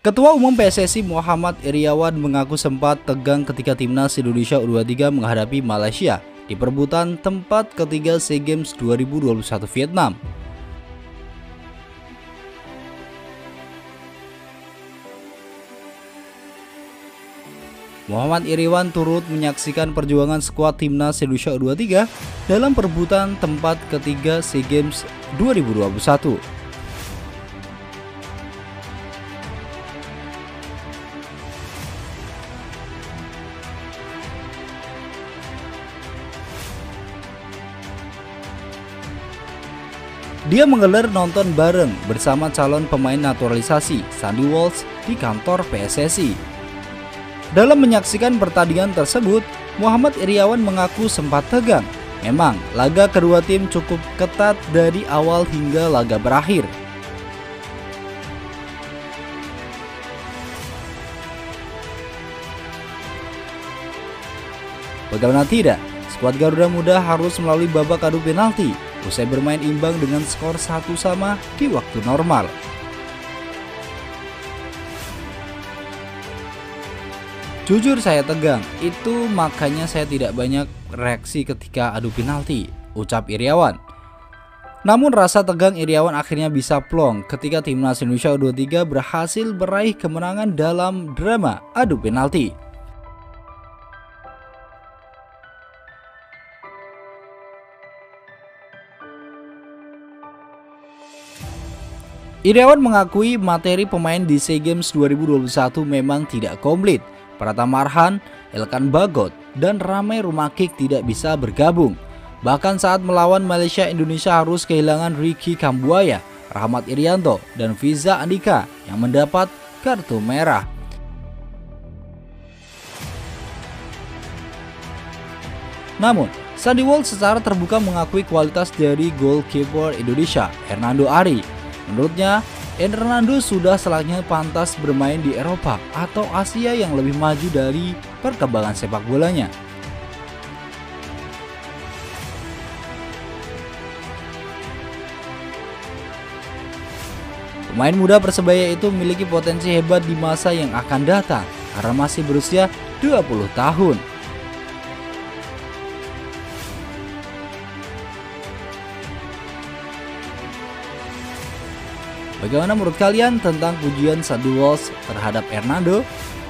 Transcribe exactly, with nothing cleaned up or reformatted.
Ketua Umum P S S I Muhammad Iryawan mengaku sempat tegang ketika timnas Indonesia U dua puluh tiga menghadapi Malaysia di perebutan tempat ketiga SEA Games dua ribu dua puluh satu Vietnam. Muhammad Iryawan turut menyaksikan perjuangan skuad timnas Indonesia U dua puluh tiga dalam perebutan tempat ketiga SEA Games dua ribu dua puluh satu. Dia menggelar nonton bareng bersama calon pemain naturalisasi Sandy Walsh di kantor P S S I. Dalam menyaksikan pertandingan tersebut, Muhammad Iryawan mengaku sempat tegang. Memang, laga kedua tim cukup ketat dari awal hingga laga berakhir. Bagaimana tidak, skuad Garuda Muda harus melalui babak adu penalti usai bermain imbang dengan skor satu sama di waktu normal. Jujur saya tegang, itu makanya saya tidak banyak reaksi ketika adu penalti, ucap Iryawan. Namun rasa tegang Iryawan akhirnya bisa plong ketika timnas Indonesia U dua puluh tiga berhasil meraih kemenangan dalam drama adu penalti. Iryawan mengakui materi pemain di SEA Games dua ribu dua puluh satu memang tidak komplit. Pratama Arhan, Elkan Bagot, dan Ramai Rumakik tidak bisa bergabung. Bahkan saat melawan Malaysia, Indonesia harus kehilangan Ricky Kambuaya, Rahmat Irianto, dan Fiza Andika yang mendapat kartu merah. Namun, Sandy Walsh secara terbuka mengakui kualitas dari goalkeeper Indonesia, Hernando Ari. Menurutnya, Hernando sudah selayaknya pantas bermain di Eropa atau Asia yang lebih maju dari perkembangan sepak bolanya. Pemain muda Persebaya itu memiliki potensi hebat di masa yang akan datang karena masih berusia dua puluh tahun. Bagaimana menurut kalian tentang pujian Sandy Walsh terhadap Hernando?